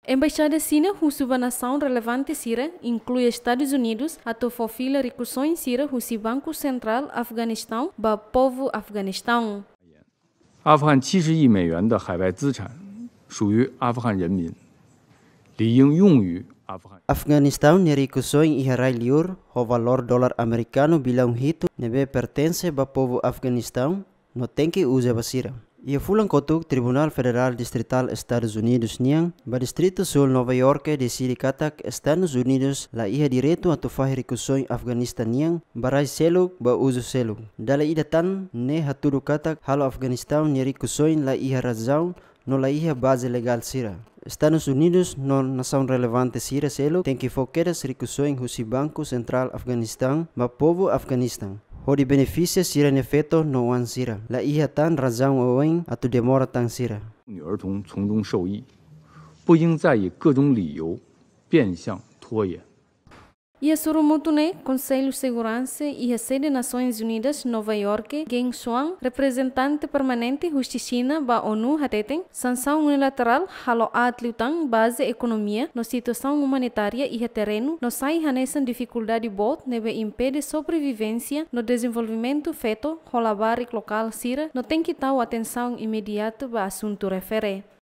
Embaixada China recebe nação relevante Sira, inclui Estados Unidos, atau fofila recursões Sira recebe Banco Central Afeganistão, ba povo Afeganistão. 阿富汗70亿美元的海外资产属于阿富汗人民，理应用于阿富汗。 Afeganistão recursões iharai liur, o valor dólar americano bilang hito nebe pertence ba povo Afeganistão, no tem que usar basira. Ia fulang kotuk Tribunal Federal Distrital Estados Unidos niang ba Distrito Sul Nova York decide katak Estados Unidos la iha direito a tofar recursões Afeganistan niang barai seluk ba uso seluk. Dala idatan ne hatudu katak halo Afeganistão recursões la iha razão no la iha base legal sira. Estados Unidos non nação relevante sira seluk tem que focar as recursões husi Banco Central Afeganistão ba povo Afeganistão. Hodi benefício sira nefeto no wan sira. La iha tan razão oen atu demora tan sira. 女儿童从中受益，不应再以各种理由变相拖延。 Ia surumutune Conselho de Segurança e a sede Nações Unidas Nova York, Geng Shuang, representante permanente Justiça ba ONU hateten, sanção unilateral halo atlutang base economia no situação humanitária e terreno, no sai hanesan dificuldade bot nebe impede sobrevivência no desenvolvimento feto holabarik local sira, no tem que tal atenção imediata ba assunto refere.